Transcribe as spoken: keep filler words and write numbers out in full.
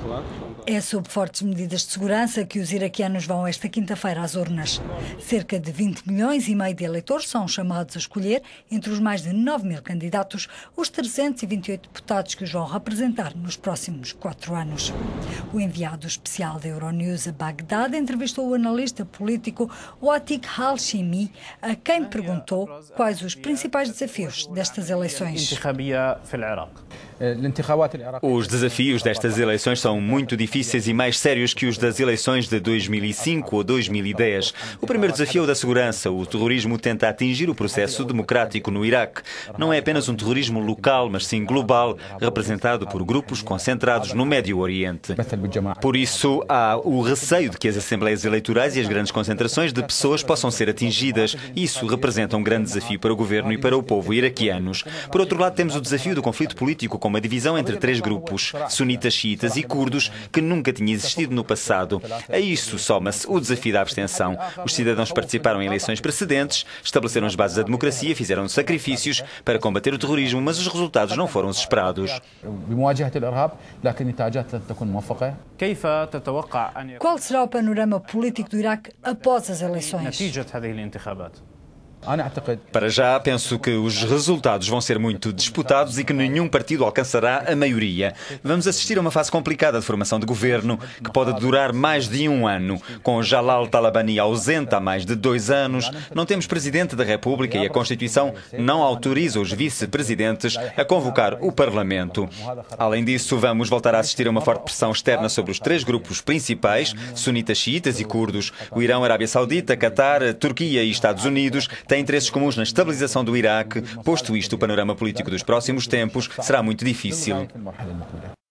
É sob fortes medidas de segurança que os iraquianos vão esta quinta-feira às urnas. Cerca de vinte milhões e meio de eleitores são chamados a escolher, entre os mais de nove mil candidatos, os trezentos e vinte e oito deputados que os vão representar nos próximos quatro anos. O enviado especial da Euronews a Bagdade entrevistou o analista político Watik Hashimi, a quem perguntou quais os principais desafios destas eleições. Os desafios destas eleições são muito difíceis e mais sérios que os das eleições de dois mil e cinco ou dois mil e dez. O primeiro desafio é o da segurança. O terrorismo tenta atingir o processo democrático no Iraque. Não é apenas um terrorismo local, mas sim global, representado por grupos concentrados no Médio Oriente. Por isso, há o receio de que as assembleias eleitorais e as grandes concentrações de pessoas possam ser atingidas. Isso representa um grande desafio para o governo e para o povo iraquianos. Por outro lado, temos o desafio do conflito político, com uma divisão entre três grupos, sunitas, xiitas e curdos, que nunca tinha existido no passado. A isso soma-se o desafio da abstenção. Os cidadãos participaram em eleições precedentes, estabeleceram as bases da democracia, fizeram sacrifícios para combater o terrorismo, mas os resultados não foram os esperados. Qual será o panorama político do Iraque após as eleições? Para já, penso que os resultados vão ser muito disputados e que nenhum partido alcançará a maioria. Vamos assistir a uma fase complicada de formação de governo, que pode durar mais de um ano. Com Jalal Talabani ausente há mais de dois anos, não temos Presidente da República e a Constituição não autoriza os vice-presidentes a convocar o Parlamento. Além disso, vamos voltar a assistir a uma forte pressão externa sobre os três grupos principais, sunitas, xiitas e curdos. O Irão, a Arábia Saudita, Catar, Turquia e Estados Unidos têm interesses comuns na estabilização do Iraque. Posto isto, o panorama político dos próximos tempos será muito difícil.